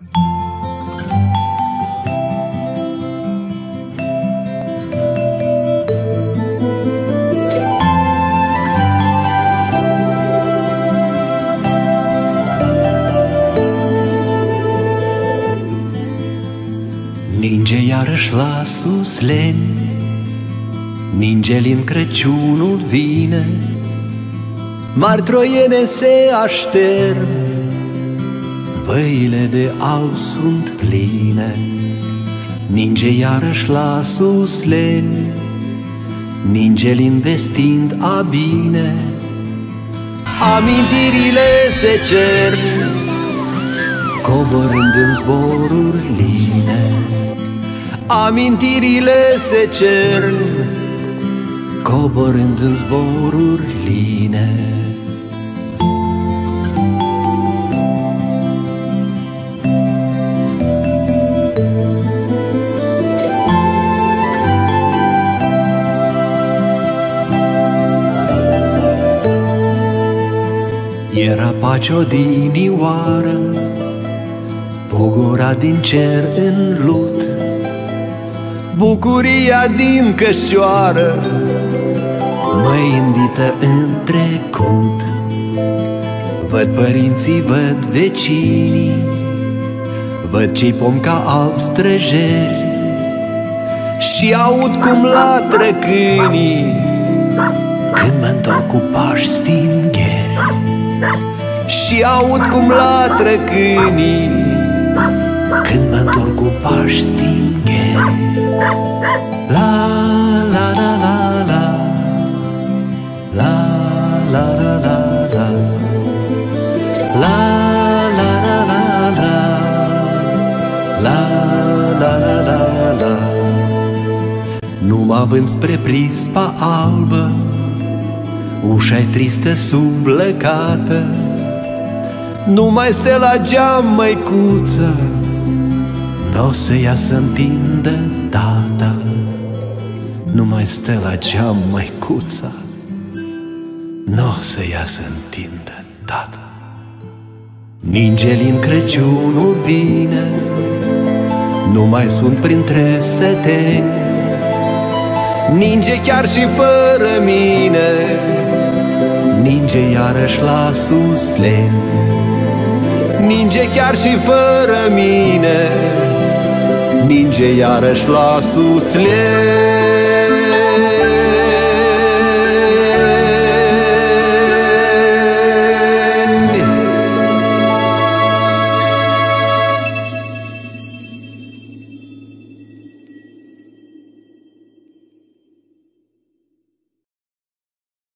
Ninge iarăși la Susleni, ninge-l-n Crăciunul vine, mari troiene se aștern, văile de alb sunt pline. Ninge iarăși la Susleni, ninge-l investind a bine, amintirile se cern, coborând în zboruri line. Amintirile se cern, coborând în zboruri line. Era pace odinioară, pogora din cer în lut, bucuria din cășcioară mă invită în trecut. Văd părinții, văd vecinii, văd cei pomi ca albi străjeri și aud cum latră câinii când mă-ntorc cu pași stingheri. Și aud cum latră câinii când mă-ntorc cu pași stingheri. La la la la la, la la la la la, la la la la la, la la la la la. Nu mă vând spre prispa albă, ușa-i tristă sublăcată, numai stela geam, măicuță, n-o să iasă întindă tata. Numai stela geam, măicuța, n-o să iasă întindă tata. Ninge-l-n Crăciunul vine, nu mai sunt printre seteni, ninge chiar și fără mine, ninge iarăși la Susleni. Ninge chiar și fără mine, ninge iarăși la Susleni.